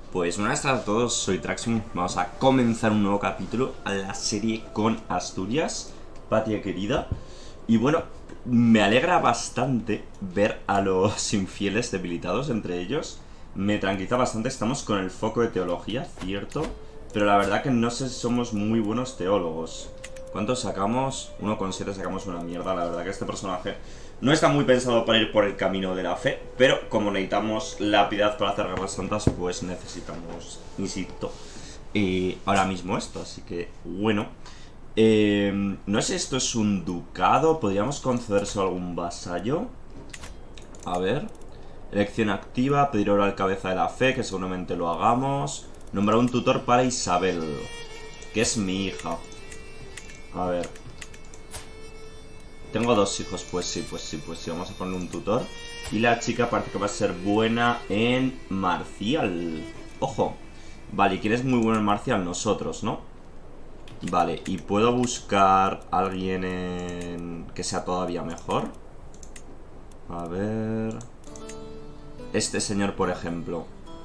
Pues buenas tardes a todos, soy Traxium. Vamos a comenzar un nuevo capítulo a la serie con Asturias, patria querida. Y bueno, me alegra bastante ver a los infieles debilitados entre ellos. Me tranquiliza bastante, estamos con el foco de teología, cierto. Pero la verdad que no sé si somos muy buenos teólogos. ¿Cuántos sacamos? 1,7 sacamos una mierda. La verdad que este personaje no está muy pensado para ir por el camino de la fe, pero como necesitamos la piedad para hacer guerras santas, pues necesitamos, insisto, ahora mismo esto. Así que, bueno, no sé si esto es un ducado. ¿Podríamos concederse a algún vasallo? A ver. Elección activa, pedir oro al cabeza de la fe, que seguramente lo hagamos. Nombrar un tutor para Isabel, que es mi hija. A ver. Tengo dos hijos, pues sí. Vamos a poner un tutor. Y la chica parece que va a ser buena en marcial. Ojo. Vale, ¿y quién es muy bueno en marcial? Nosotros, ¿no? Vale, ¿y puedo buscar a alguien que sea todavía mejor? A ver... Este señor, por ejemplo.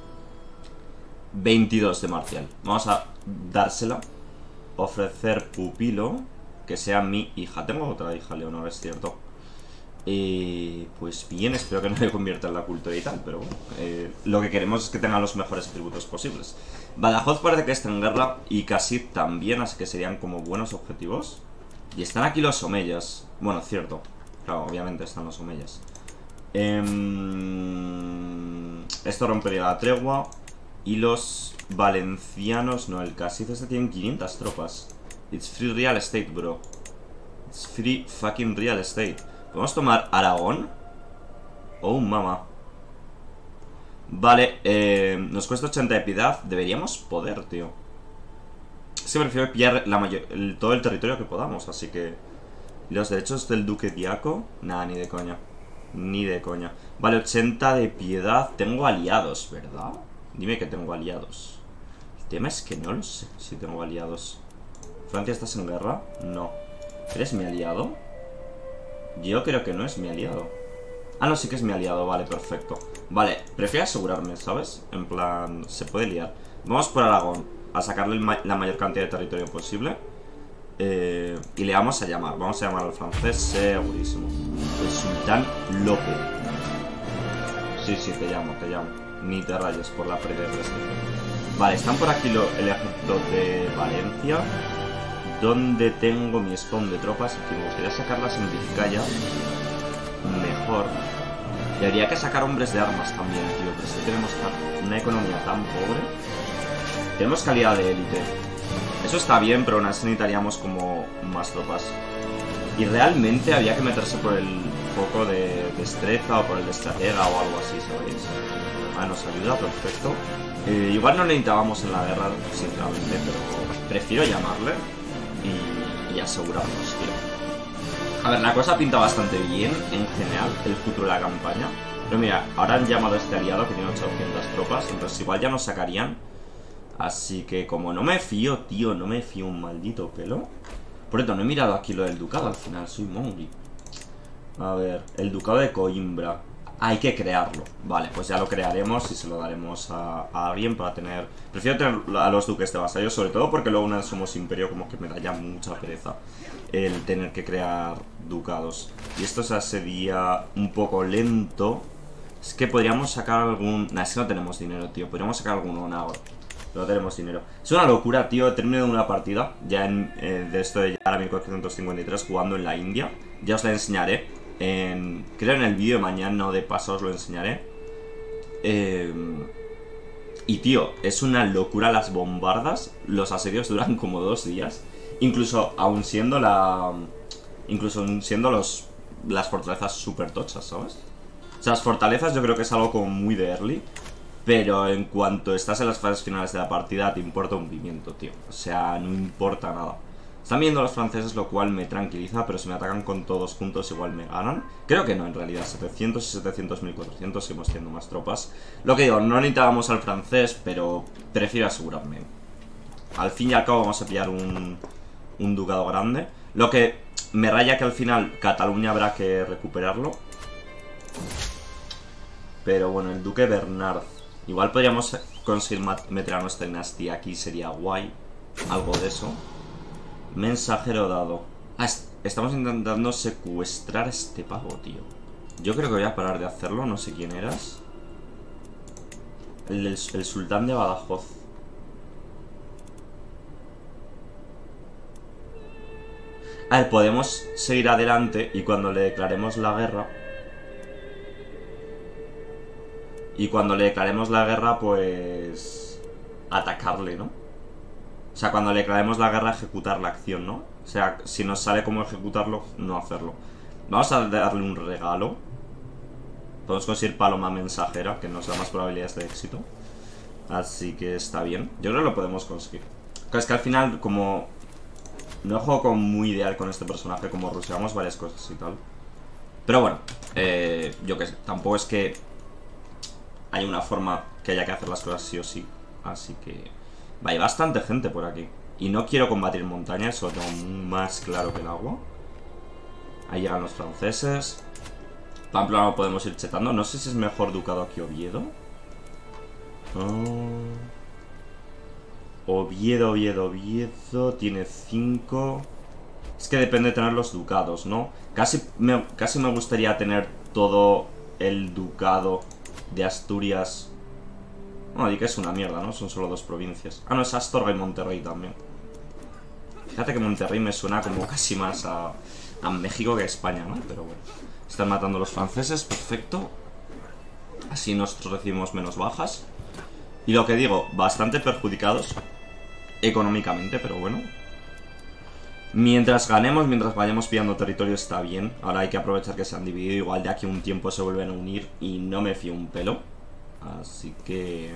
22 de marcial. Vamos a dársela. Ofrecer pupilo. Que sea mi hija. Tengo otra hija, Leonor, es cierto. Pues bien, espero que no me convierta en la cultura y tal. Pero bueno, lo que queremos es que tenga los mejores atributos posibles. Badajoz parece que está en guerra. Y Casid también, así que serían como buenos objetivos. Y están aquí los omeyas. Bueno, cierto. Claro, obviamente están los omeyas. Esto rompería la tregua. Y los valencianos... No, el Casid este tienen 500 tropas. It's free real estate, bro. It's free fucking real estate. ¿Podemos tomar Aragón? Oh, mama. Vale, nos cuesta 80 de piedad. Deberíamos poder, tío. Es que prefiero pillar todo el territorio que podamos, así que... Los derechos del duque Diaco... Nada, ni de coña. Ni de coña. Vale, 80 de piedad. Tengo aliados, ¿verdad? Dime que tengo aliados. El tema es que no lo sé si tengo aliados. ¿Francia, estás en guerra? No. ¿Eres mi aliado? Yo creo que no es mi aliado. Ah, no, sí que es mi aliado, vale, perfecto. Vale, prefiero asegurarme, ¿sabes? En plan, se puede liar. Vamos por Aragón, a sacarle la mayor cantidad de territorio posible. Y le vamos a llamar. Vamos a llamar al francés, segurísimo. El sultán Lope. Sí, te llamo. Ni te rayes por la pérdida de prestigio. Vale, están por aquí el ejército de Valencia, donde tengo mi spawn de tropas. Y me gustaría sacarlas en Vizcaya. Mejor. Y habría que sacar hombres de armas también, tío. Pero si tenemos una economía tan pobre. Tenemos calidad de élite. Eso está bien, pero aún así necesitaríamos como más tropas. Y realmente había que meterse por el foco de destreza o por el de estratega o algo así, ¿sabéis? Ah, nos ayuda, perfecto. Igual no necesitábamos en la guerra, sinceramente, pero prefiero llamarle y asegurarnos, tío. A ver, la cosa pinta bastante bien, en general, el futuro de la campaña. Pero mira, ahora han llamado a este aliado que tiene 800 tropas, entonces igual ya nos sacarían. Así que como no me fío, tío, no me fío un maldito pelo. Por cierto, no he mirado aquí lo del ducado al final, soy mongi. A ver, el ducado de Coimbra. Hay que crearlo. Vale, pues ya lo crearemos y se lo daremos a alguien para tener... Prefiero tener a los duques de vasallos, sobre todo porque luego una vez somos imperio como que me da ya mucha pereza el tener que crear ducados. Y esto sería un poco lento. Es que podríamos sacar algún... Nah, es que no tenemos dinero, tío. Podríamos sacar algún honor. No tenemos dinero. Es una locura, tío. He terminado una partida ya de esto de llegar a 1453 jugando en la India. Ya os la enseñaré. Creo en el vídeo de mañana, de paso os lo enseñaré. Y tío, es una locura las bombardas. Los asedios duran como 2 días. Incluso aún siendo las fortalezas super tochas, ¿sabes? O sea, las fortalezas yo creo que es algo como muy de early. Pero en cuanto estás en las fases finales de la partida, te importa un pimiento, tío. O sea, no importa nada. Están viendo los franceses, lo cual me tranquiliza, pero si me atacan con todos juntos igual me ganan. Creo que no, en realidad, 700 y 700, 1400, seguimos teniendo más tropas. Lo que digo, no necesitábamos al francés, pero prefiero asegurarme. Al fin y al cabo vamos a pillar un ducado grande. Lo que me raya que al final Cataluña habrá que recuperarlo. Pero bueno, el duque Bernard. Igual podríamos conseguir meter a nuestra dinastía aquí sería guay. Algo de eso. Mensajero dado. Ah, estamos intentando secuestrar a este pavo, tío. Yo creo que voy a parar de hacerlo. No sé quién eras. El sultán de Badajoz. A ver, podemos seguir adelante y cuando le declaremos la guerra... Y cuando le declaremos la guerra, pues... atacarle, ¿no? O sea, cuando le declaremos la guerra, ejecutar la acción, ¿no? O sea, si nos sale cómo ejecutarlo, no hacerlo. Vamos a darle un regalo. Podemos conseguir paloma mensajera, que nos da más probabilidades de éxito. Así que está bien. Yo creo que lo podemos conseguir. Claro, es que al final, como... no juego muy ideal con este personaje, como rusheamos varias cosas y tal. Pero bueno, yo que sé, tampoco es que hay una forma que haya que hacer las cosas sí o sí. Así que... va, hay bastante gente por aquí. Y no quiero combatir en montaña, eso lo tengo más claro que el agua. Ahí llegan los franceses. Pamplona lo podemos ir chetando. No sé si es mejor ducado que Oviedo. Oviedo. Tiene 5. Es que depende de tener los ducados, ¿no? Casi me gustaría tener todo el ducado de Asturias. Bueno, di que es una mierda, ¿no? Son solo 2 provincias. Ah, no, es Astorga y Monterrey también. Fíjate que Monterrey me suena como casi más a México que a España, ¿no? Pero bueno. Están matando a los franceses, perfecto. Así nosotros recibimos menos bajas. Y lo que digo, bastante perjudicados económicamente, pero bueno. Mientras ganemos, mientras vayamos pillando territorio está bien. Ahora hay que aprovechar que se han dividido. Igual de aquí a un tiempo se vuelven a unir y no me fío un pelo. Así que...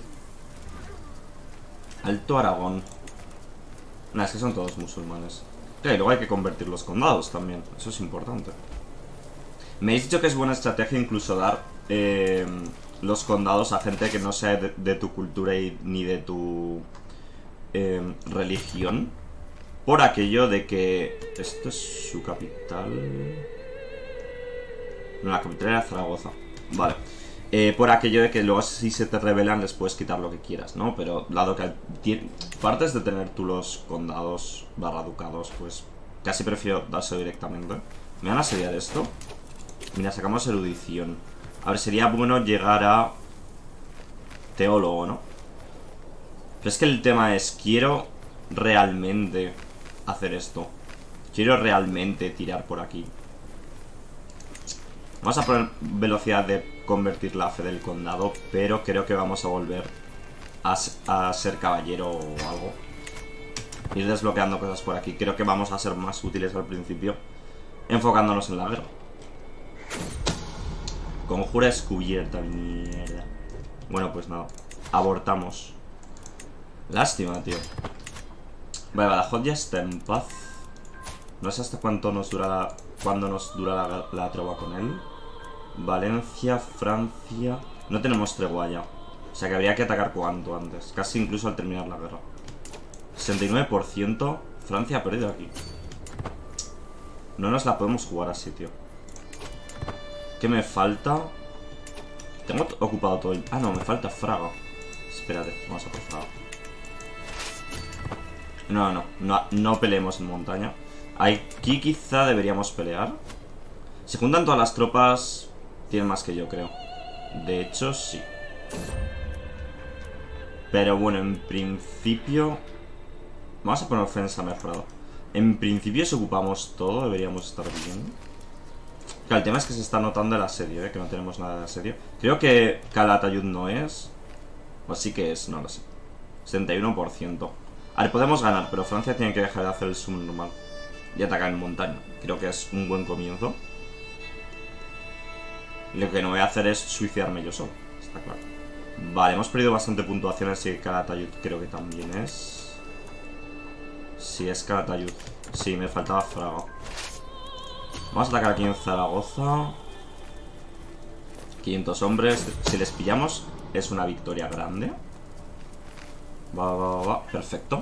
Alto Aragón. Nah, es que son todos musulmanes. Y luego hay que convertir los condados también. Eso es importante. Me habéis dicho que es buena estrategia incluso dar los condados a gente que no sea de tu cultura ni de tu religión. Por aquello de que... ¿esto es su capital? No, la capital era Zaragoza. Vale. Por aquello de que luego si se te rebelan les puedes quitar lo que quieras, ¿no? Pero dado que partes de tener tú los condados / ducados, pues casi prefiero dárselo directamente. ¿Me van a asediar esto? Mira, sacamos erudición. A ver, sería bueno llegar a teólogo, ¿no? Pero es que el tema es, quiero realmente hacer esto. Quiero realmente tirar por aquí. Vamos a poner velocidad de convertir la fe del condado, pero creo que vamos a volver a ser caballero o algo. Ir desbloqueando cosas por aquí. Creo que vamos a ser más útiles al principio, enfocándonos en la guerra. Conjura descubierta, mierda. Bueno, pues nada, abortamos. Lástima, tío. Vale, Badajoz ya está en paz. No sé hasta cuánto nos dura la tregua con él. Valencia, Francia... No tenemos tregua ya. O sea que habría que atacar cuanto antes. Casi incluso al terminar la guerra. 69%. Francia ha perdido aquí. No nos la podemos jugar así, tío. ¿Qué me falta? Tengo ocupado todo el... Ah, no, me falta Fraga. Espérate, vamos a por Fraga. No peleemos en montaña. Aquí quizá deberíamos pelear. Se juntan todas las tropas. Tienen más que yo, creo. De hecho, sí. Pero bueno, en principio... Vamos a poner ofensa mejorada. En principio, si ocupamos todo, deberíamos estar bien. Claro, el tema es que se está notando el asedio, que no tenemos nada de asedio. Creo que Calatayud no es. O sí que es, no lo sé. 71%. A ver, podemos ganar, pero Francia tiene que dejar de hacer el subnormal y atacar en montaña. Creo que es un buen comienzo. Lo que no voy a hacer es suicidarme yo solo, está claro. Vale, hemos perdido bastante puntuación, así que Calatayud creo que también es... Sí, es Calatayud. Sí, me faltaba Fraga. Vamos a atacar aquí en Zaragoza. 500 hombres. Si les pillamos, es una victoria grande. Va. Perfecto.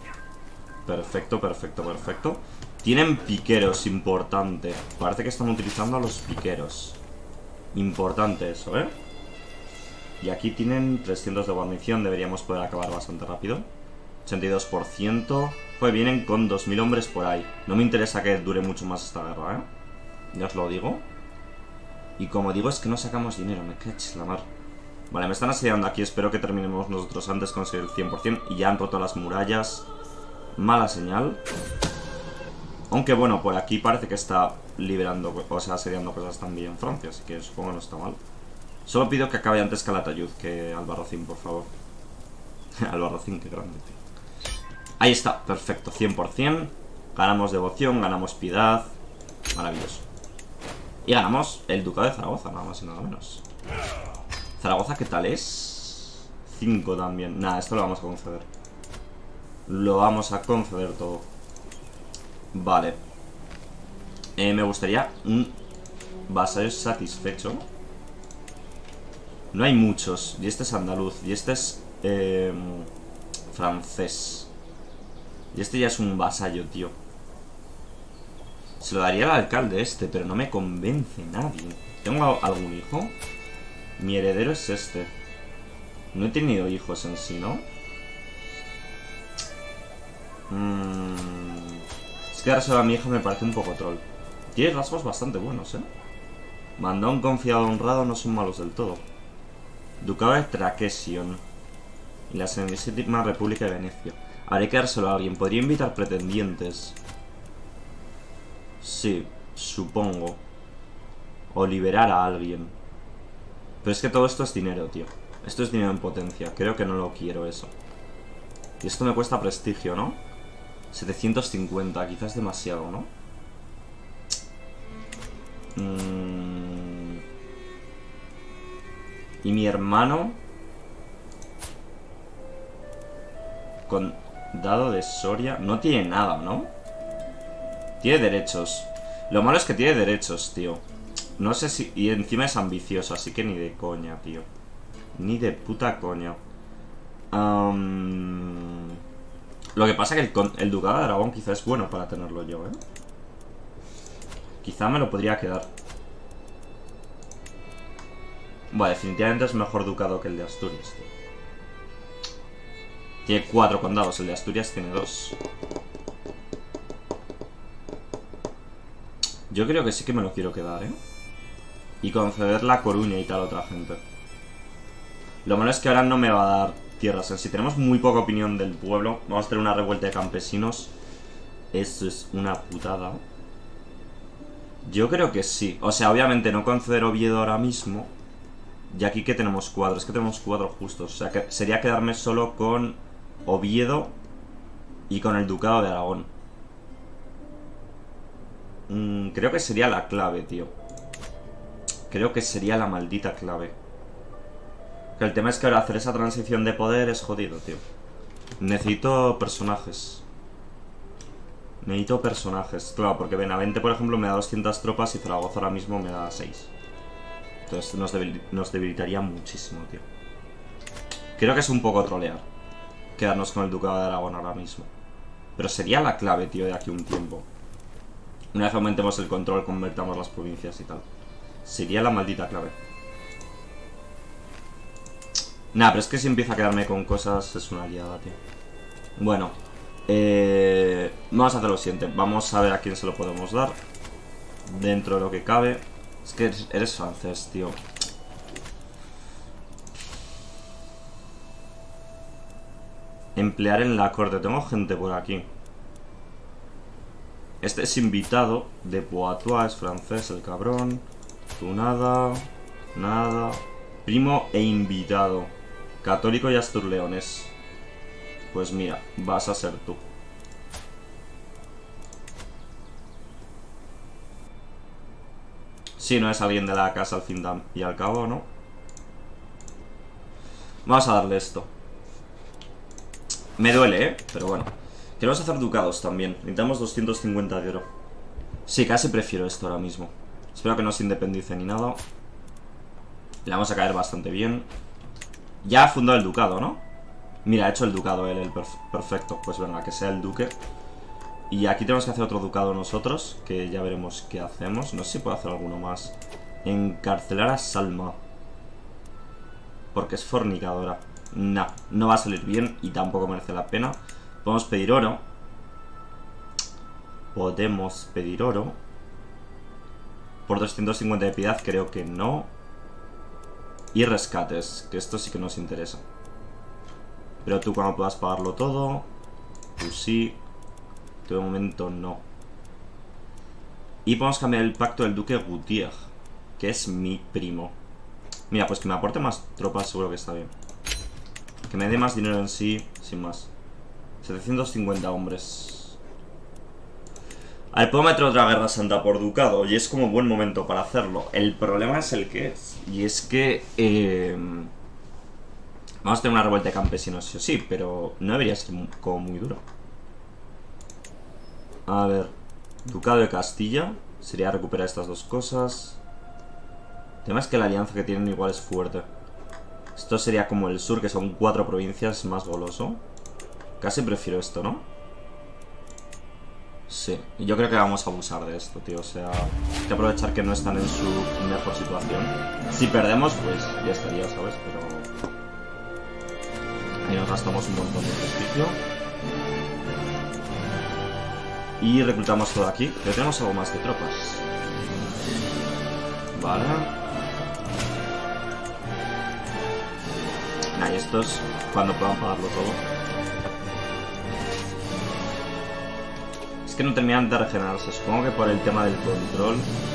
Perfecto. Tienen piqueros, importante. Parece que están utilizando a los piqueros. Importante eso, ¿eh? Y aquí tienen 300 de guarnición. Deberíamos poder acabar bastante rápido. 82%. Pues vienen con 2000 hombres por ahí. No me interesa que dure mucho más esta guerra, ¿eh? Ya os lo digo. Y como digo, es que no sacamos dinero. Me caches la mar. Vale, me están asediando aquí. Espero que terminemos nosotros antes de conseguir el 100%. Y ya han roto las murallas. Mala señal. Aunque bueno, por aquí parece que está liberando, o sea, asediando cosas también Francia. Así que supongo que no está mal. Solo pido que acabe antes Calatayud que Albarracín, por favor. Albarracín, qué grande, tío. Ahí está, perfecto, 100%. Ganamos devoción, ganamos piedad. Maravilloso. Y ganamos el ducado de Zaragoza, nada más y nada menos. Zaragoza, ¿qué tal es? 5 también. Nada, esto lo vamos a conceder. Lo vamos a conceder todo. Vale. Me gustaría un vasallo satisfecho. No hay muchos. Y este es andaluz. Y este es francés. Y este ya es un vasallo, tío. Se lo daría al alcalde este, pero no me convence nadie. ¿Tengo algún hijo? Mi heredero es este. No he tenido hijos en sí, ¿no? Es que dárselo a mi hija me parece un poco troll. Tiene rasgos bastante buenos, ¿eh? Mandón, confiado, honrado no son malos del todo. Ducado de Traquesion. Y la Serenísima República de Venecia. Haré que dárselo a alguien. Podría invitar pretendientes. Sí, supongo. O liberar a alguien. Pero es que todo esto es dinero, tío. Esto es dinero en potencia. Creo que no lo quiero eso. Y esto me cuesta prestigio, ¿no? 750, quizás demasiado, ¿no? Y mi hermano... Condado de Soria... No tiene nada, ¿no? Tiene derechos. Lo malo es que tiene derechos, tío. No sé si... Y encima es ambicioso, así que ni de coña, tío. Ni de puta coña. Lo que pasa es que el ducado de Aragón quizá es bueno para tenerlo yo, ¿eh? Quizá me lo podría quedar. Bueno, definitivamente es mejor ducado que el de Asturias, tío. Tiene 4 condados, el de Asturias tiene 2. Yo creo que sí que me lo quiero quedar, ¿eh? Y conceder la Coruña y tal a otra gente. Lo malo es que ahora no me va a dar tierras en sí. Tenemos muy poca opinión del pueblo. Vamos a tener una revuelta de campesinos. Eso es una putada. Yo creo que sí. O sea, obviamente no conceder Oviedo ahora mismo. Y aquí que tenemos 4. Es que tenemos 4 justos. O sea, que sería quedarme solo con Oviedo y con el Ducado de Aragón. Creo que sería la clave, tío. Creo que sería la maldita clave. Que el tema es que ahora hacer esa transición de poder es jodido, tío. Necesito personajes. Necesito personajes. Claro, porque Benavente, por ejemplo, me da 200 tropas y Zaragoza ahora mismo me da 6. Entonces nos debilitaría muchísimo, tío. Creo que es un poco trolear quedarnos con el Ducado de Aragón ahora mismo. Pero sería la clave, tío, de aquí a un tiempo. Una vez aumentemos el control, convertamos las provincias y tal. Sería la maldita clave. Nah, pero es que si empiezo a quedarme con cosas es una liada, tío. Bueno, vamos a hacer lo siguiente. Vamos a ver a quién se lo podemos dar. Dentro de lo que cabe. Es que eres francés, tío. Emplear en la corte. Tengo gente por aquí. Este es invitado. De Poitou, es francés, el cabrón. Tú nada. Nada. Primo e invitado. Católico y asturleones. Pues mira, vas a ser tú. Si no es alguien de la casa al fin y al cabo, ¿no? Vamos a darle esto. Me duele, ¿eh? Pero bueno. Queremos hacer ducados también. Necesitamos 250 de oro. Sí, casi prefiero esto ahora mismo. Espero que no se independice ni nada. Le vamos a caer bastante bien. Ya ha fundado el ducado, ¿no? Mira, ha hecho el ducado él, perfecto. Pues venga, que sea el duque. Y aquí tenemos que hacer otro ducado nosotros, que ya veremos qué hacemos. No sé si puedo hacer alguno más. Encarcelar a Salma. porque es fornicadora. Nah, no va a salir bien y tampoco merece la pena. Podemos pedir oro. Podemos pedir oro. Por 250 de piedad creo que no. Y rescates, que esto sí que nos interesa. Pero tú cuando puedas pagarlo todo, tú sí. Tú de momento no. Y podemos cambiar el pacto del duque Gutier, que es mi primo. Mira, pues que me aporte más tropas seguro que está bien. Que me dé más dinero en sí, sin más. 750 hombres. A ver, puedo meter otra guerra santa por ducado y es como buen momento para hacerlo. El problema es el que es. Y es que... vamos a tener una revuelta de campesinos, sí o sí, pero no debería ser como muy duro. A ver, ducado de Castilla. Sería recuperar estas dos cosas. El tema es que la alianza que tienen igual es fuerte. Esto sería como el sur, que son 4 provincias, más goloso. Casi prefiero esto, ¿no? Sí, y yo creo que vamos a abusar de esto, tío. O sea, hay que aprovechar que no están en su mejor situación. Si perdemos, pues ya estaría, ¿sabes? Pero... ahí nos gastamos un montón de prestigio. Y reclutamos todo aquí. Pero tenemos algo más de tropas. Vale. Nah, y estos cuando puedan pagarlo todo. Es que no terminan de regenerarse. Supongo que por el tema del control.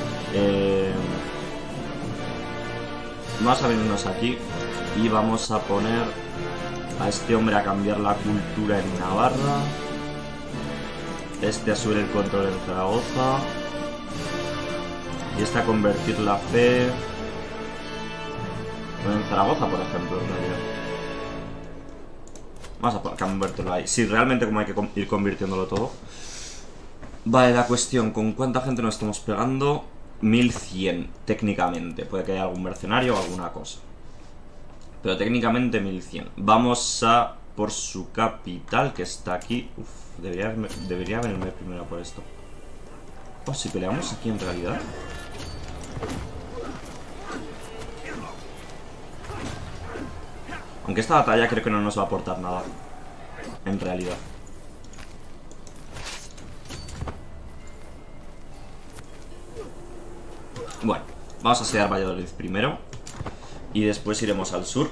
Vamos a venirnos aquí. Y vamos a poner a este hombre a cambiar la cultura en Navarra. Este a subir el control en Zaragoza. Y este a convertir la fe en Zaragoza, por ejemplo, en realidad. Vamos a convertirlo ahí. Sí, realmente como hay que ir convirtiéndolo todo. Vale, la cuestión, ¿con cuánta gente nos estamos pegando? 1100, técnicamente. Puede que haya algún mercenario o alguna cosa. Pero técnicamente 1100. Vamos a por su capital, que está aquí. Uf, debería venirme primero por esto. Oh, si peleamos aquí en realidad. Aunque esta batalla creo que no nos va a aportar nada. En realidad. Bueno, vamos a asediar Valladolid primero. Y después iremos al sur.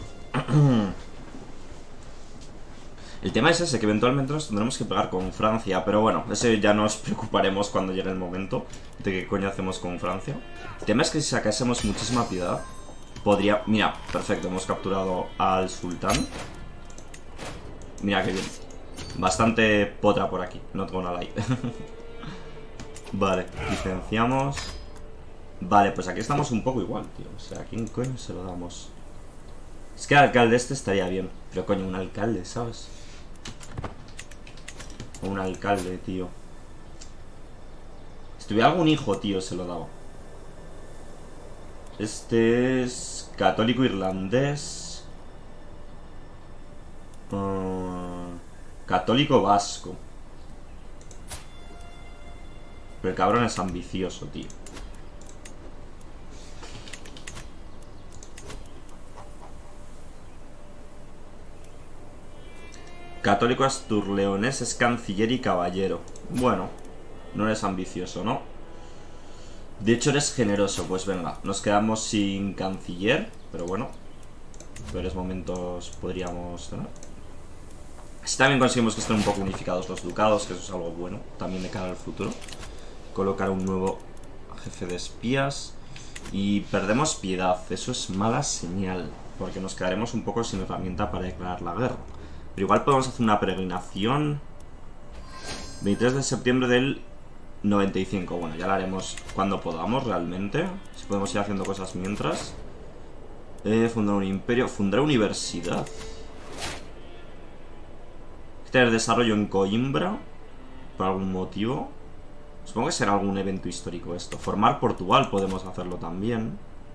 El tema es ese, que eventualmente nos tendremos que pegar con Francia. Pero bueno, ese ya nos preocuparemos cuando llegue el momento de qué coño hacemos con Francia. El tema es que si sacásemos muchísima piedad, podría... Mira, perfecto, hemos capturado al sultán. Mira qué bien. Bastante potra por aquí, no tengo nada ahí. Vale, licenciamos. Vale, pues aquí estamos un poco igual, tío. O sea, ¿a quién coño se lo damos? Es que el alcalde este estaría bien. Pero coño, un alcalde, ¿sabes? Un alcalde, tío. Si tuviera algún hijo, tío, se lo daba. Este es católico irlandés. Católico vasco. Pero el cabrón es ambicioso, tío. Católico asturleonés es canciller y caballero. Bueno, no eres ambicioso, ¿no? De hecho eres generoso, pues venga. Nos quedamos sin canciller, pero bueno, peores momentos podríamos tener. Si también conseguimos que estén un poco unificados los ducados, que eso es algo bueno, también de cara al futuro. Colocar un nuevo jefe de espías. Y perdemos piedad, eso es mala señal, porque nos quedaremos un poco sin herramienta para declarar la guerra. Pero igual podemos hacer una peregrinación. 23 de septiembre del 95. Bueno, ya la haremos cuando podamos realmente. Si podemos ir haciendo cosas mientras. Fundar un imperio. Fundar universidad. Tener desarrollo en Coimbra. Por algún motivo. Supongo que será algún evento histórico esto. Formar Portugal podemos hacerlo también.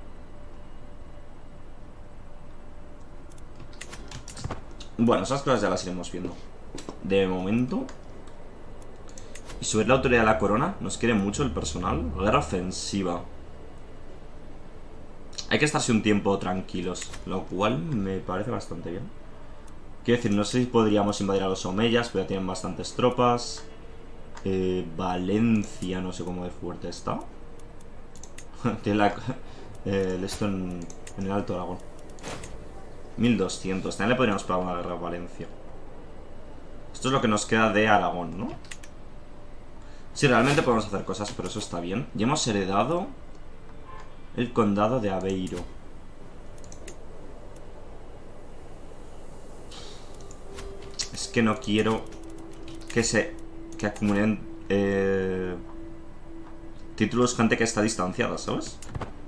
Bueno, esas cosas ya las iremos viendo. De momento. Y subir la autoridad de la corona. Nos quiere mucho el personal. Guerra ofensiva. Hay que estarse un tiempo tranquilos, lo cual me parece bastante bien. Quiero decir, no sé si podríamos invadir a los omeyas, pero ya tienen bastantes tropas. Valencia, no sé cómo de fuerte está. Tiene esto en el Alto Aragón. 1200. También le podríamos pegar una guerra a Valencia. Esto es lo que nos queda de Aragón, ¿no? Sí, realmente podemos hacer cosas, pero eso está bien. Ya hemos heredado el condado de Aveiro. Es que no quiero que acumulen títulos gente que está distanciada, ¿sabes?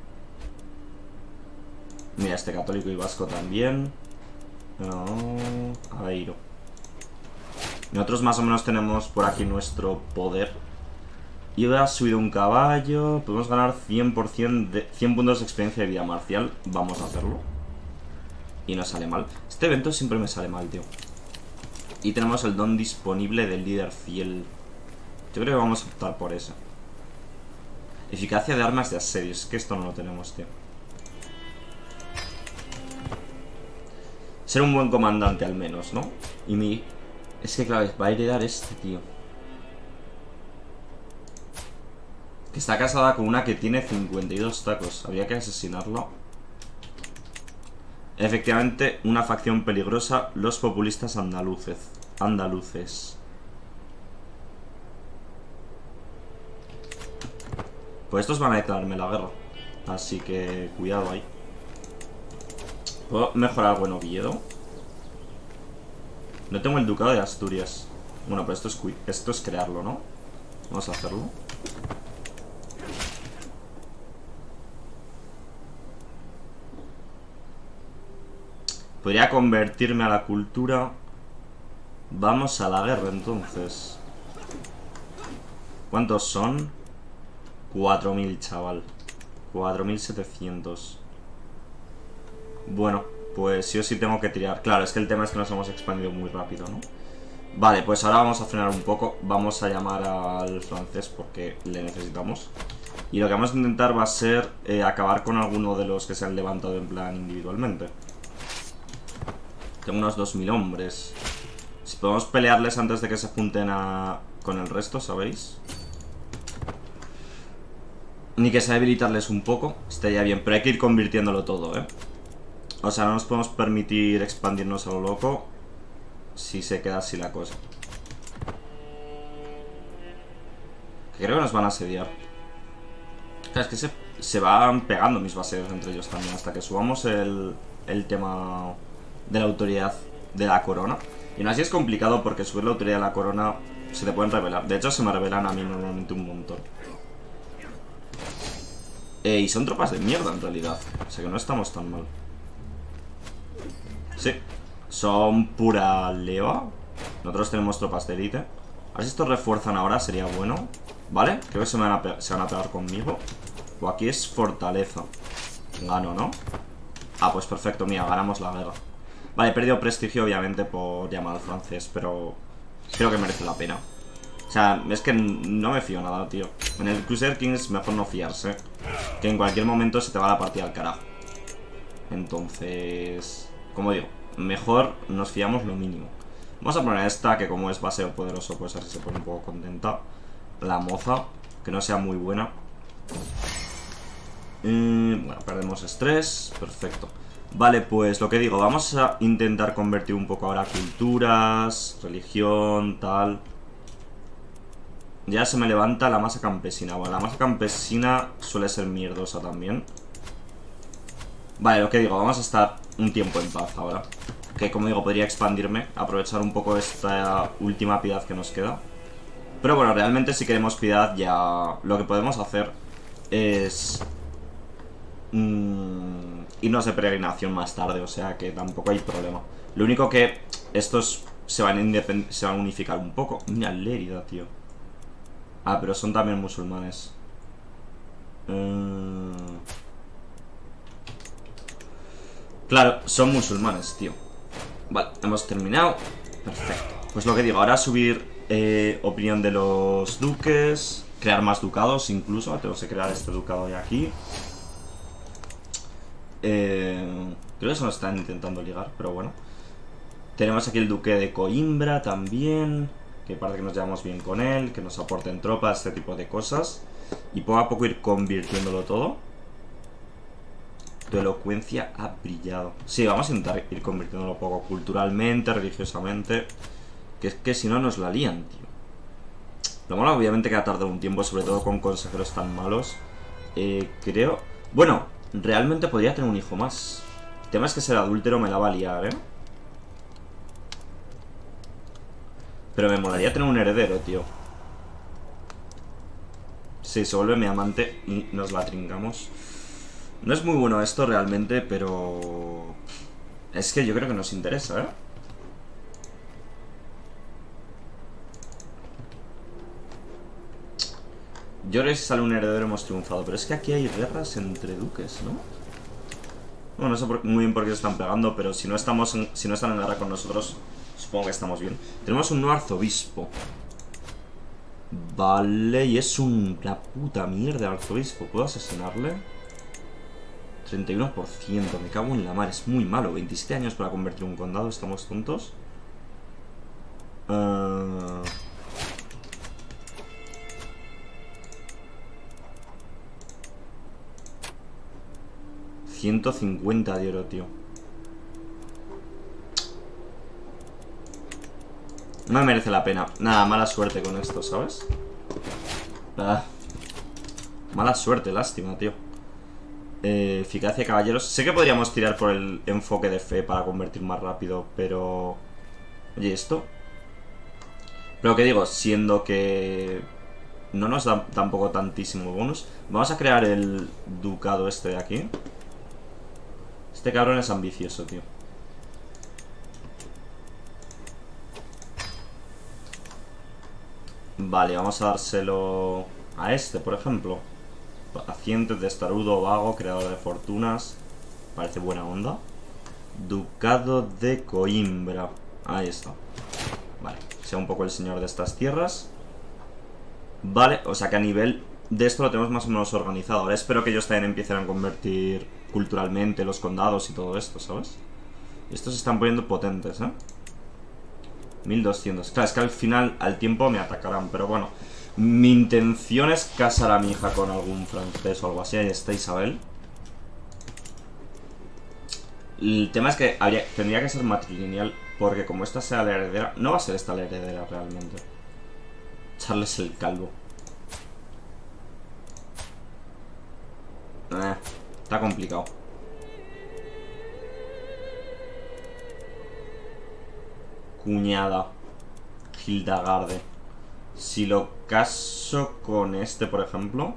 Mira, este católico y vasco también. No, Aveiro. Nosotros más o menos tenemos por aquí nuestro poder. Y ahora ha subido un caballo. Podemos ganar 100% de 100 puntos de experiencia de vida marcial. Vamos a hacerlo. Y no sale mal. Este evento siempre me sale mal, tío. Y tenemos el don disponible del líder fiel. Yo creo que vamos a optar por eso. Eficacia de armas de asedio. Es que esto no lo tenemos, tío. Ser un buen comandante al menos, ¿no? Y mi... Es que claro, va a heredar este, tío. Que está casada con una que tiene 52 tacos. Habría que asesinarlo. Efectivamente, una facción peligrosa, los populistas andaluces. Pues estos van a declararme la guerra. Así que cuidado ahí. ¿Puedo mejorar algo en Oviedo? No tengo el ducado de Asturias. Bueno, pero esto es crearlo, ¿no? Vamos a hacerlo. Podría convertirme a la cultura. Vamos a la guerra, entonces. ¿Cuántos son? 4000, chaval. 4700. Bueno, pues sí o sí tengo que tirar. Claro, es que el tema es que nos hemos expandido muy rápido, ¿no? Vale, pues ahora vamos a frenar un poco. Vamos a llamar al francés porque le necesitamos. Y lo que vamos a intentar va a ser acabar con alguno de los que se han levantado en plan individualmente. Tengo unos 2000 hombres. Si podemos pelearles antes de que se junten con el resto, ¿sabéis? Ni que sea debilitarles un poco. Estaría bien, pero hay que ir convirtiéndolo todo, ¿eh? O sea, no nos podemos permitir expandirnos a lo loco si se queda así la cosa. Creo que nos van a asediar. Claro, es que se van pegando mis bases entre ellos también hasta que subamos el tema de la autoridad de la corona. Y aún así es complicado porque subir la autoridad de la corona se te pueden revelar. De hecho, se me revelan a mí normalmente un montón. Y son tropas de mierda en realidad. O sea que no estamos tan mal. Sí, son pura leva. Nosotros tenemos tropas de élite. A ver si estos refuerzan ahora, sería bueno. Vale, creo que se van a pegar conmigo. O aquí es fortaleza. Gano, ¿no? Ah, pues perfecto, mira, ganamos la guerra. Vale, he perdido prestigio obviamente por llamar al francés, pero creo que merece la pena. O sea, es que no me fío nada, tío. En el Crusader King es mejor no fiarse, que en cualquier momento se te va la partida al carajo. Entonces, como digo, mejor nos fiamos lo mínimo. Vamos a poner esta, que como es base poderoso, pues así se pone un poco contenta. La moza, que no sea muy buena. Bueno, perdemos estrés. Perfecto. Vale, pues lo que digo, vamos a intentar convertir un poco ahora culturas, religión, tal. Ya se me levanta la masa campesina. Bueno, la masa campesina suele ser mierdosa también. Vale, lo que digo, vamos a estar un tiempo en paz ahora. Que como digo, podría expandirme, aprovechar un poco esta última piedad que nos queda. Pero bueno, realmente si queremos piedad ya lo que podemos hacer es irnos de peregrinación más tarde, o sea que tampoco hay problema. Lo único que estos se van a unificar un poco. Mira, Lérida, tío. Ah, pero son también musulmanes. Claro, son musulmanes, tío. Vale, hemos terminado. Perfecto. Pues lo que digo, ahora subir opinión de los duques. Crear más ducados incluso. Tenemos que crear este ducado de aquí. Creo que eso nos están intentando ligar, pero bueno. Tenemos aquí el duque de Coimbra también, que parece que nos llevamos bien con él, que nos aporten tropas, este tipo de cosas. Y poco a poco ir convirtiéndolo todo. Tu elocuencia ha brillado. Sí, vamos a intentar ir convirtiéndolo poco culturalmente, religiosamente. Que es que si no nos la lían, tío. Lo malo obviamente que ha tardado un tiempo, sobre todo con consejeros tan malos. Creo... Bueno, realmente podría tener un hijo más. El tema es que ser adúltero me la va a liar, ¿eh? Pero me molaría tener un heredero, tío. Sí, se vuelve mi amante y nos la trincamos. No es muy bueno esto realmente, pero... Es que yo creo que nos interesa, ¿eh? Yo creo que si sale un heredero hemos triunfado. Pero es que aquí hay guerras entre duques, ¿no? Bueno, no sé muy bien por qué se están pegando, pero si no están en guerra con nosotros, supongo que estamos bien. Tenemos un nuevo arzobispo. Vale, y es una puta mierda el arzobispo. ¿Puedo asesinarle? 31%, me cago en la mar, es muy malo. 27 años para convertir un condado, estamos tontos. 150 de oro, tío. No me merece la pena. Nada, mala suerte con esto, ¿sabes? Mala suerte, lástima, tío. Eficacia, caballeros. Sé que podríamos tirar por el enfoque de fe para convertir más rápido, pero... Oye, ¿esto? Pero que digo, siendo que... No nos da tampoco tantísimo bonus. Vamos a crear el ducado este de aquí. Este cabrón es ambicioso, tío. Vale, vamos a dárselo a este, por ejemplo. Paciente, testarudo, vago, creador de fortunas. Parece buena onda. Ducado de Coimbra. Ahí está. Vale, sea un poco el señor de estas tierras. Vale, o sea que a nivel de esto lo tenemos más o menos organizado. Ahora espero que ellos también empiecen a convertir culturalmente los condados y todo esto, ¿sabes? Estos se están poniendo potentes, ¿eh? 1200. Claro, es que al final, al tiempo me atacarán, pero bueno. Mi intención es casar a mi hija con algún francés o algo así. Ahí está Isabel. El tema es que tendría que ser matrilineal, porque como esta sea la heredera... No va a ser esta la heredera realmente. Charles el Calvo. Está complicado. Cuñada. Hildagarde. Si lo caso con este, por ejemplo.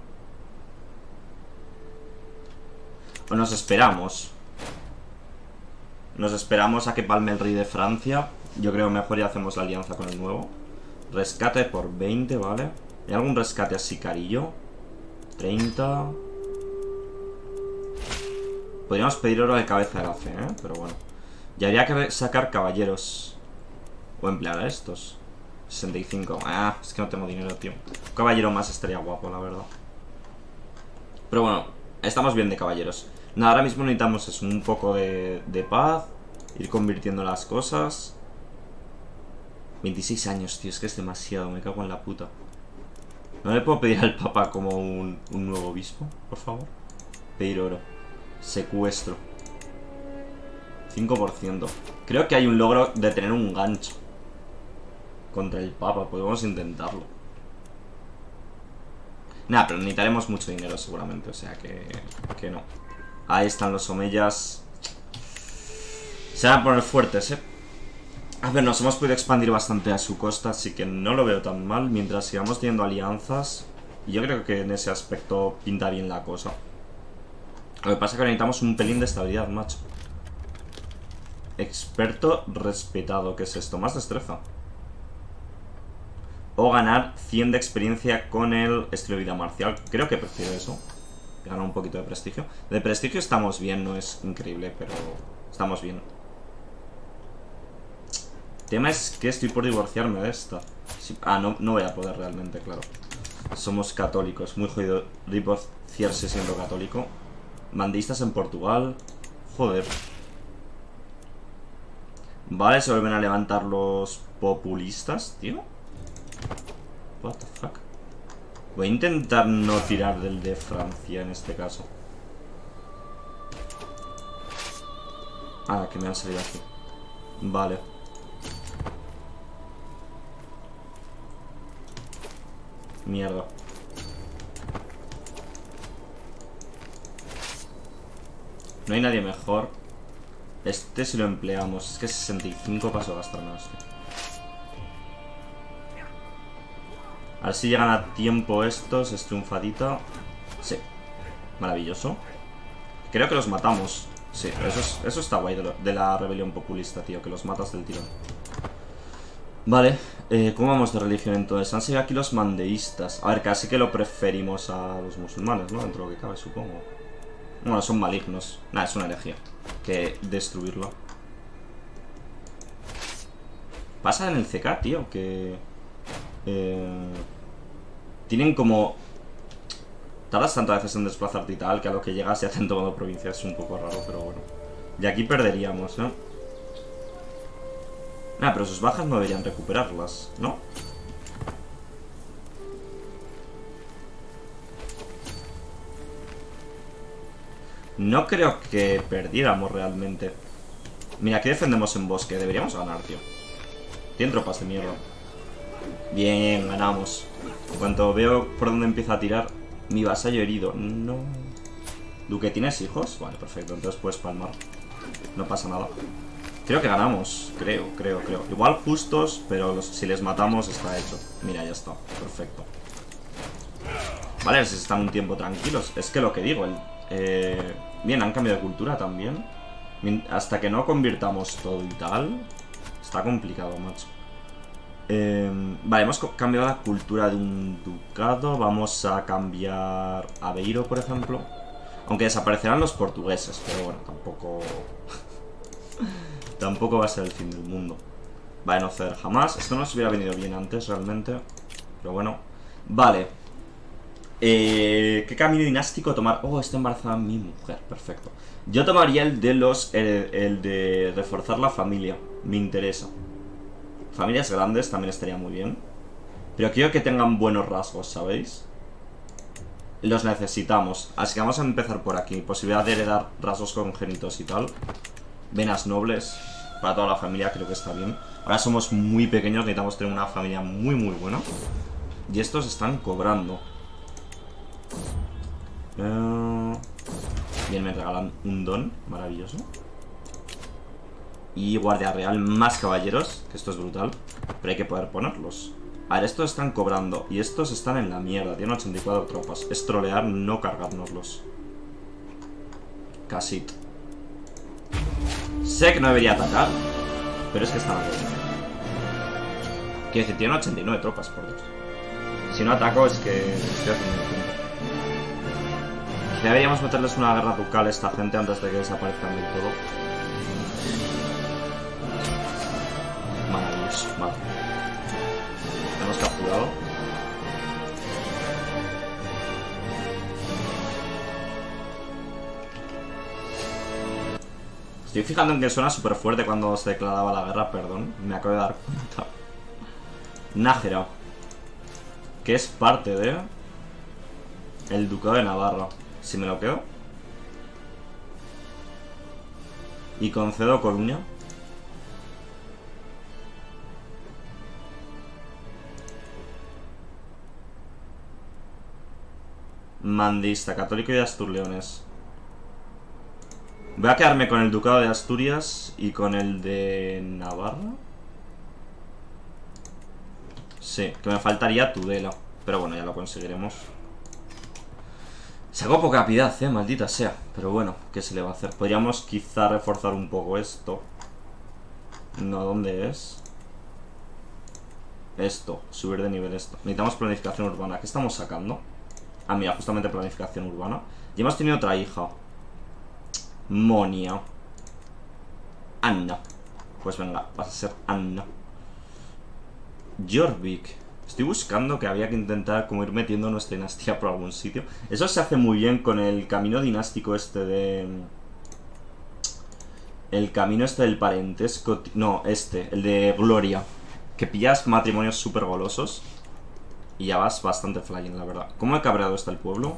O nos esperamos. Nos esperamos a que palme el rey de Francia. Yo creo mejor y hacemos la alianza con el nuevo. Rescate por 20, ¿vale? ¿Hay algún rescate así carillo? 30. Podríamos pedir oro de cabeza de la fe, ¿eh? Pero bueno. Y habría que sacar caballeros. O emplear a estos. 65. Ah, es que no tengo dinero, tío. Un caballero más estaría guapo, la verdad. Pero bueno, estamos bien de caballeros. Nada, ahora mismo necesitamos eso, un poco de paz. Ir convirtiendo las cosas. 26 años, tío, es que es demasiado. Me cago en la puta. ¿No le puedo pedir al papa como un nuevo obispo, por favor? Pedir oro. Secuestro. 5%. Creo que hay un logro de tener un gancho contra el papa, podemos intentarlo. Nada, pero necesitaremos mucho dinero seguramente, o sea que no. Ahí están los omeyas. Se van a poner fuertes, A ver, nos hemos podido expandir bastante a su costa, así que no lo veo tan mal. Mientras sigamos teniendo alianzas, y yo creo que en ese aspecto pinta bien la cosa. Lo que pasa es que necesitamos un pelín de estabilidad, macho. Experto respetado, ¿qué es esto? Más destreza. O ganar 100 de experiencia con el estilo de vida marcial. Creo que prefiero eso. Ganar un poquito de prestigio. De prestigio estamos bien, no es increíble, pero estamos bien. El tema es que estoy por divorciarme de esta. Sí. Ah, no voy a poder realmente, claro. Somos católicos. Muy jodido divorciarse siendo católico. Mandistas en Portugal. Joder. Vale, se vuelven a levantar los populistas, tío. What the fuck. Voy a intentar no tirar del de Francia en este caso. Ah, que me han salido aquí. Vale. Mierda. No hay nadie mejor. Este si lo empleamos. Es que 65 paso a gastarme esto. A ver si llegan a tiempo estos. Es triunfadita. Sí. Maravilloso. Creo que los matamos. Sí, eso está guay de la rebelión populista, tío. Que los matas del tirón. Vale, ¿cómo vamos de religión entonces? Han sido aquí los mandeístas. A ver, casi que lo preferimos a los musulmanes, ¿no? Dentro de lo que cabe, supongo. Bueno, son malignos. Nada, es una herejía. Que destruirlo. Pasa en el CK, tío, que... tienen como... tardas tanto a veces en desplazarte y tal, que a lo que llegas ya te han tomado provincia. Es un poco raro, pero bueno. Y aquí perderíamos, ¿no? Ah, pero sus bajas no deberían recuperarlas, ¿no? No creo que perdiéramos realmente. Mira, aquí defendemos en bosque. Deberíamos ganar, tío. Tienen tropas de mierda. Bien, ganamos. En cuanto veo por dónde empieza a tirar. Mi vasallo herido. No. Duque, ¿tienes hijos? Vale, perfecto. Entonces puedes palmar. No pasa nada. Creo que ganamos. Creo. Igual justos, pero si les matamos está hecho. Mira, ya está. Perfecto. Vale, si están un tiempo tranquilos. Es que lo que digo, bien, han cambiado de cultura también. Hasta que no convirtamos todo y tal. Está complicado, macho. Vale, hemos cambiado la cultura de un ducado. Vamos a cambiar Aveiro, por ejemplo. Aunque desaparecerán los portugueses. Pero bueno, tampoco... tampoco va a ser el fin del mundo. Vale, no ceder jamás. Esto no nos hubiera venido bien antes, realmente. Pero bueno. Vale. ¿Qué camino dinástico tomar? Oh, está embarazada mi mujer. Perfecto. Yo tomaría el de los... el de reforzar la familia. Me interesa. Familias grandes también estaría muy bien. Pero quiero que tengan buenos rasgos, ¿sabéis? Los necesitamos. Así que vamos a empezar por aquí. Posibilidad de heredar rasgos congénitos y tal. Venas nobles. Para toda la familia creo que está bien. Ahora somos muy pequeños. Necesitamos tener una familia muy muy buena. Y estos están cobrando. Bien, me regalan un don. Maravilloso. Y guardia real más caballeros. Que esto es brutal. Pero hay que poder ponerlos. A ver, estos están cobrando. Y estos están en la mierda. Tienen 84 tropas. Es trolear, no cargárnoslos. Casi. Sé que no debería atacar. Pero es que están aquí. Quiero decir, tienen 89 tropas, por Dios. Si no ataco es que estoy haciendo el tiempo. Deberíamos meterles una guerra ducal a esta gente antes de que desaparezcan del todo. Maravilloso, vale. Hemos capturado. Estoy fijando en que suena súper fuerte cuando se declaraba la guerra, perdón. Me acabo de dar cuenta. Nájera. Que es parte de... el ducado de Navarra. Si me lo quedo. Y concedo Coruña. Mandista, católico y de Asturleones. Voy a quedarme con el ducado de Asturias y con el de Navarra. Sí, que me faltaría Tudela. Pero bueno, ya lo conseguiremos. Saco poca piedad, maldita sea. Pero bueno, ¿qué se le va a hacer? Podríamos quizá reforzar un poco esto. No, ¿dónde es? Esto, subir de nivel esto. Necesitamos planificación urbana. ¿Qué estamos sacando? Ah, mira, justamente planificación urbana. Y hemos tenido otra hija. Monia. Anna. Pues venga, vas a ser Anna. Jorvik. Estoy buscando que había que intentar como ir metiendo nuestra dinastía por algún sitio. Eso se hace muy bien con el camino dinástico este de... El camino este del parentesco... No, el de Gloria. Que pillas matrimonios súper golosos. Y ya vas bastante flying, la verdad. ¿Cómo he cabreado está el pueblo?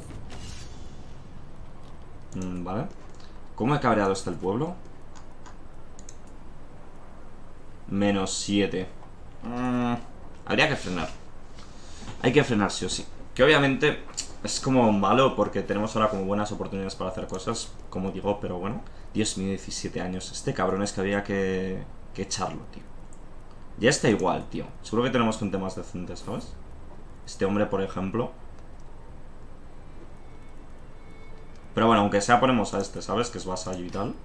Vale. ¿Cómo he cabreado está el pueblo? -7. Habría que frenar. Hay que frenar sí o sí. Que obviamente es como malo porque tenemos ahora como buenas oportunidades para hacer cosas, como digo, pero bueno. Dios mío, 17 años. Este cabrón es que había que echarlo, tío. Ya está igual, tío. Seguro que tenemos gente más decente, ¿sabes? Este hombre, por ejemplo. Pero bueno, aunque sea ponemos a este, ¿sabes? Que es vasallo y tal.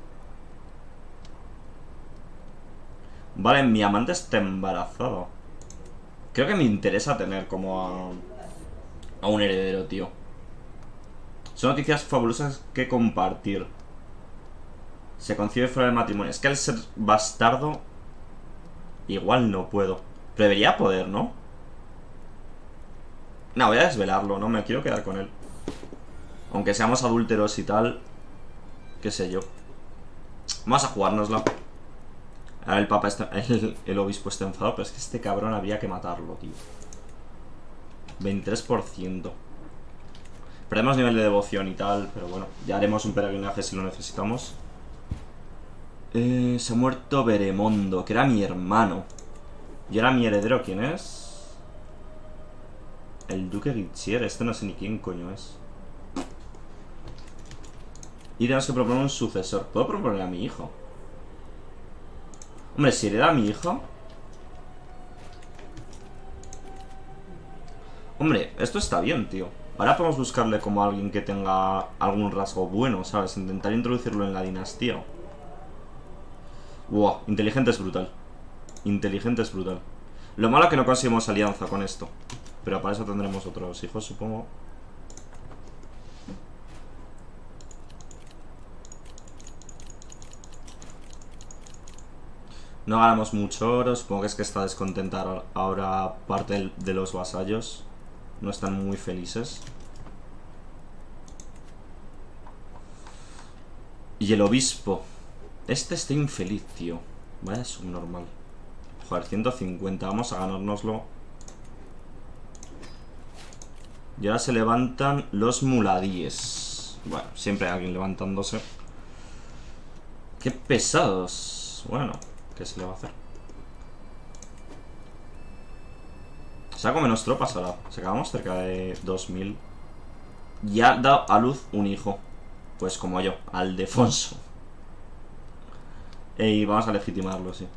Vale, mi amante está embarazado. Creo que me interesa tener como a un heredero, tío. Son noticias fabulosas que compartir. Se concibe fuera del matrimonio. Es que al ser bastardo igual no puedo. Pero debería poder, ¿no? No, voy a desvelarlo, no me quiero quedar con él. Aunque seamos adúlteros y tal. Qué sé yo. Vamos a jugárnosla. Ahora el papa está... El obispo está enfadado. Pero es que este cabrón habría que matarlo, tío. 23%. Perdemos nivel de devoción y tal. Pero bueno, ya haremos un peregrinaje si lo necesitamos. Se ha muerto Beremondo, que era mi hermano. Y era mi heredero, ¿quién es? El duque Guichier. Este no sé ni quién coño es. Y tenemos que proponer un sucesor. ¿Puedo proponer a mi hijo? Hombre, si hereda a mi hijo... Hombre, esto está bien, tío. Ahora podemos buscarle como alguien que tenga algún rasgo bueno, ¿sabes? Intentar introducirlo en la dinastía. Wow, inteligente es brutal. Inteligente es brutal. Lo malo es que no conseguimos alianza con esto. Pero para eso tendremos otros hijos, supongo. No ganamos mucho oro. Supongo que es que está descontenta ahora parte de los vasallos. No están muy felices. Y el obispo. Este está infeliz, tío. Vaya subnormal. Joder, 150. Vamos a ganárnoslo. Y ahora se levantan los muladíes. Bueno, siempre hay alguien levantándose. Qué pesados. Bueno, ¿qué se le va a hacer? Saco menos tropas ahora. Sacamos cerca de 2000. Y ha dado a luz un hijo. Pues como yo, Aldefonso. Y vamos a legitimarlo, sí.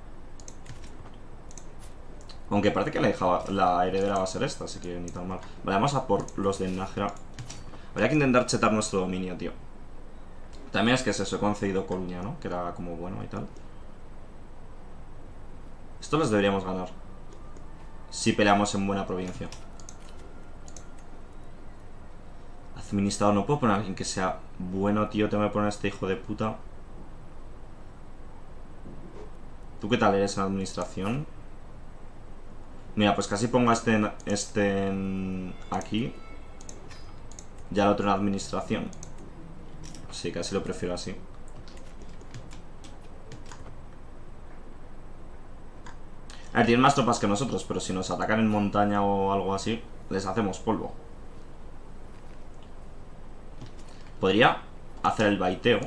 Aunque parece que la heredera va a ser esta, así que ni tan mal. Vale, vamos a por los de Nájera. Habría que intentar chetar nuestro dominio, tío. También es que se he concedido Coruña, ¿no? Que era como bueno y tal. Esto los deberíamos ganar. Si peleamos en buena provincia. Administrador, no puedo poner a alguien que sea bueno, tío. Tengo que poner a este hijo de puta. ¿Tú qué tal eres en administración? Mira, pues casi pongo a este aquí. Y al otro en administración. Sí, casi lo prefiero así. A ver, tienen más tropas que nosotros, pero si nos atacan en montaña o algo así, les hacemos polvo. Podría hacer el baiteo.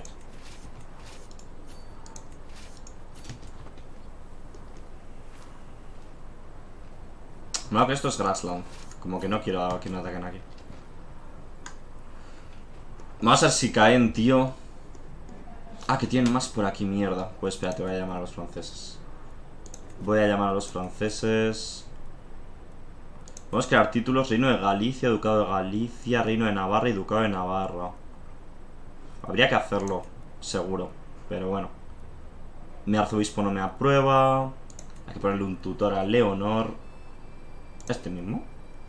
No, que esto es Grassland. Como que no quiero que me ataquen aquí. Vamos a ver si caen, tío. Ah, que tienen más por aquí, mierda. Pues espérate, voy a llamar a los franceses. Voy a llamar a los franceses. Vamos a crear títulos. Reino de Galicia, Ducado de Galicia, Reino de Navarra y Ducado de Navarra. Habría que hacerlo, seguro. Pero bueno. Mi arzobispo no me aprueba. Hay que ponerle un tutor a Leonor. Este mismo.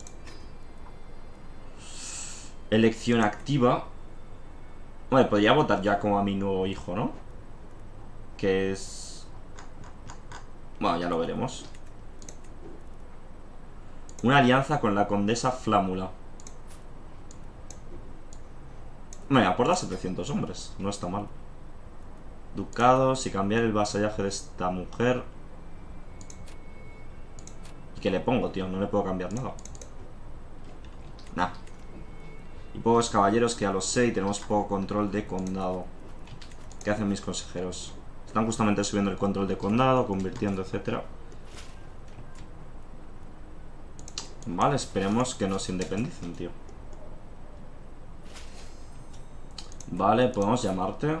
Elección activa. Vale, podría votar ya como a mi nuevo hijo, ¿no? Que es... Bueno, ya lo veremos. Una alianza con la condesa Flámula. Me aporta 700 hombres. No está mal. Ducados y cambiar el vasallaje de esta mujer. ¿Y qué le pongo, tío? No le puedo cambiar nada. Nah. Y pocos caballeros, que ya lo sé, y tenemos poco control de condado. ¿Qué hacen mis consejeros? Están justamente subiendo el control de condado, convirtiendo, etcétera. Vale, esperemos que no se independicen, tío. Vale, podemos llamarte.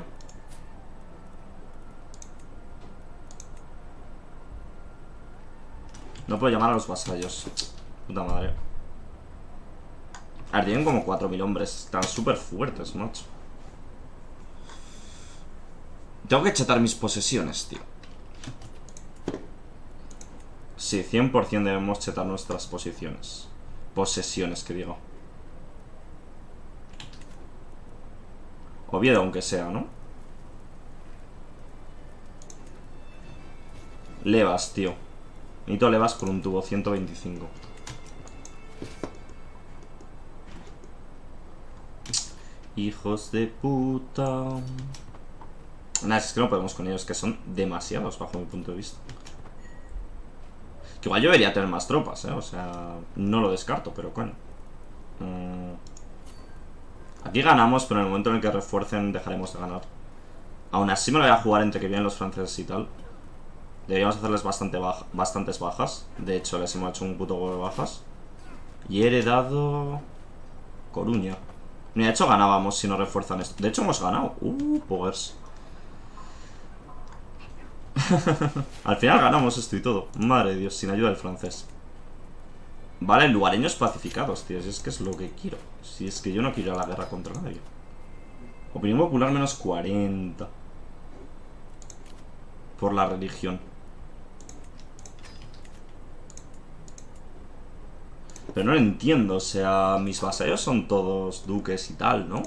No puedo llamar a los vasallos. Puta madre. A ver, tienen como 4000 hombres. Están súper fuertes, macho. Tengo que chetar mis posesiones, tío. Sí, 100% debemos chetar nuestras posiciones. Posesiones, que digo. Oviedo, aunque sea, ¿no? Levas, tío. Necesito levas por un tubo, 125. Hijos de puta. Nah, es que no podemos con ellos, que son demasiados bajo mi punto de vista. Que igual yo debería tener más tropas, o sea, no lo descarto, pero coño. Aquí ganamos, pero en el momento en el que refuercen dejaremos de ganar. Aún así me lo voy a jugar entre que vienen los franceses y tal. Deberíamos hacerles bastantes bajas. De hecho, les hemos hecho un puto huevo de bajas. Y he heredado Coruña. Ni de hecho ganábamos si no refuerzan esto. De hecho hemos ganado. Poggers. Al final ganamos esto y todo. Madre de Dios, sin ayuda del francés. Vale, lugareños pacificados, tío. Si es que es lo que quiero. Si es que yo no quiero ir a la guerra contra nadie. Opinión popular menos 40. Por la religión. Pero no lo entiendo, o sea, mis vasallos son todos duques y tal, ¿no?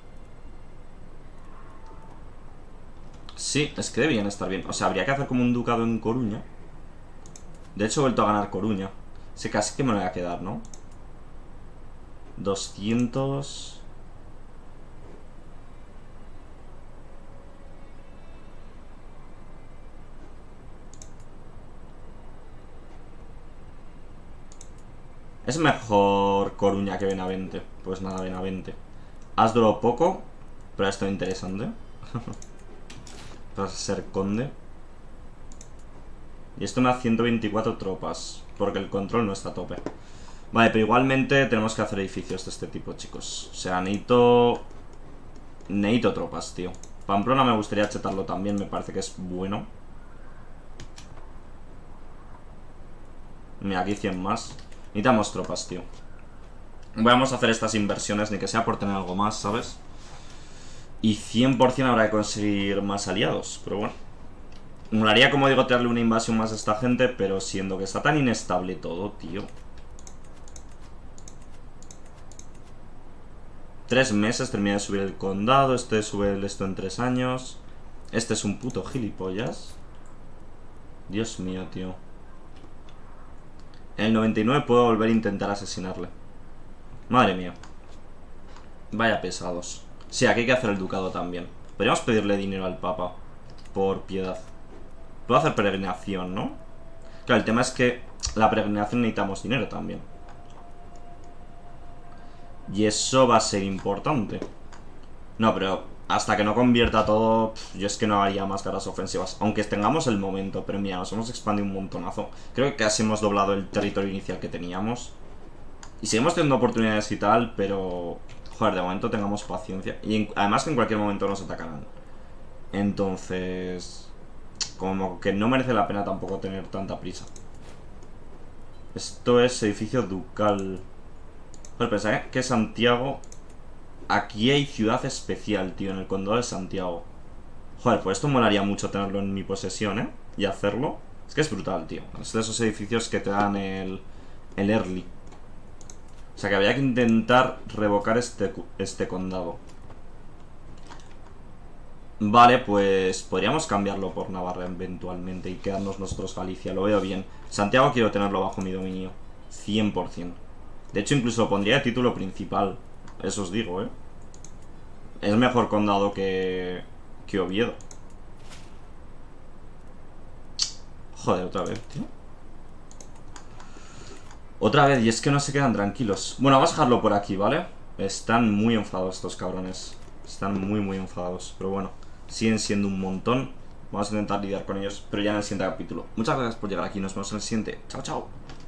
Sí, es que debían estar bien. O sea, habría que hacer como un ducado en Coruña. De hecho, he vuelto a ganar Coruña. Sé casi que me lo voy a quedar, ¿no? 200... Es mejor Coruña que Benavente. Pues nada, Benavente. Has durado poco, pero esto es interesante. Vas a ser conde. Y esto me da 124 tropas, porque el control no está a tope. Vale, pero igualmente tenemos que hacer edificios de este tipo, chicos. O sea, necesito tropas, tío. Pamplona me gustaría chetarlo también, me parece que es bueno. Mira, aquí 100 más. Necesitamos tropas, tío. Vamos a hacer estas inversiones, ni que sea por tener algo más, ¿sabes? Y 100% habrá que conseguir más aliados, pero bueno. Me molaría, como digo, tirarle una invasión más a esta gente, pero siendo que está tan inestable todo, tío. 3 meses, termina de subir el condado, este sube esto en 3 años. Este es un puto gilipollas. Dios mío, tío. En el 99 puedo volver a intentar asesinarle. Madre mía. Vaya pesados. Sí, aquí hay que hacer el ducado también. Podríamos pedirle dinero al papa. Por piedad. Puedo hacer peregrinación, ¿no? Claro, el tema es que la peregrinación necesitamos dinero también. Y eso va a ser importante. No, pero hasta que no convierta todo, yo es que no haría más guerras ofensivas. Aunque tengamos el momento, pero mira, nos hemos expandido un montonazo. Creo que casi hemos doblado el territorio inicial que teníamos. Y seguimos teniendo oportunidades y tal, pero... Joder, de momento tengamos paciencia. Y además que en cualquier momento nos atacarán. Entonces... Como que no merece la pena tampoco tener tanta prisa. Esto es edificio ducal. Joder, pensad que Santiago... Aquí hay ciudad especial, tío, en el condado de Santiago. Joder, pues esto molaría mucho tenerlo en mi posesión, ¿eh? Y hacerlo. Es que es brutal, tío. Es de esos edificios que te dan el early. O sea que habría que intentar revocar este condado. Vale, pues podríamos cambiarlo por Navarra eventualmente y quedarnos nosotros Galicia. Lo veo bien. Santiago quiero tenerlo bajo mi dominio. 100%. De hecho, incluso lo pondría de título principal. Eso os digo, ¿eh? Es mejor Condado que Oviedo. Joder, otra vez, tío. Otra vez, y es que no se quedan tranquilos. Bueno, vamos a dejarlo por aquí, ¿vale? Están muy enfadados estos cabrones. Están muy enfadados. Pero bueno, siguen siendo un montón. Vamos a intentar lidiar con ellos, pero ya en el siguiente capítulo. Muchas gracias por llegar aquí. Nos vemos en el siguiente. Chao, chao.